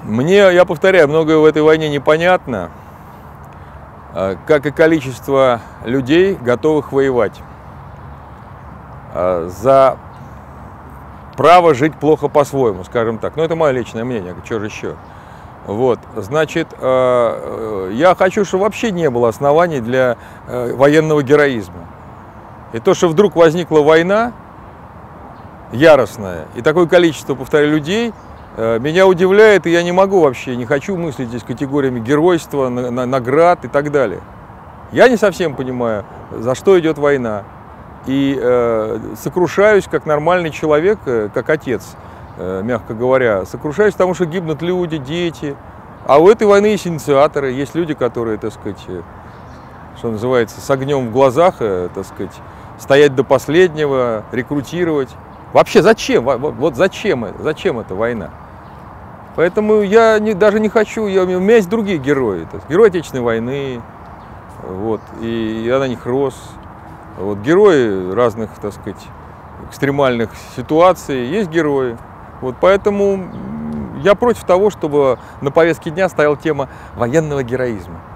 Мне, я повторяю, многое в этой войне непонятно, как и количество людей, готовых воевать за право жить плохо по-своему, скажем так. Но это мое личное мнение, что же еще. Вот, значит, я хочу, чтобы вообще не было оснований для военного героизма. И то, что вдруг возникла война яростная, и такое количество, повторяю, людей, меня удивляет, и я не могу вообще, не хочу мыслить здесь категориями геройства, наград и так далее. Я не совсем понимаю, за что идет война. И сокрушаюсь, как нормальный человек, как отец, мягко говоря, сокрушаюсь, потому что гибнут люди, дети. А у этой войны есть инициаторы, есть люди, которые, так сказать, что называется, с огнем в глазах, так сказать, стоять до последнего, рекрутировать. Вообще зачем? Вот зачем эта война? Поэтому я даже не хочу, у меня есть другие герои. Герои Отечественной войны, вот, и я на них рос. Вот, герои разных, так сказать, экстремальных ситуаций, есть герои. Вот, поэтому я против того, чтобы на повестке дня стояла тема военного героизма.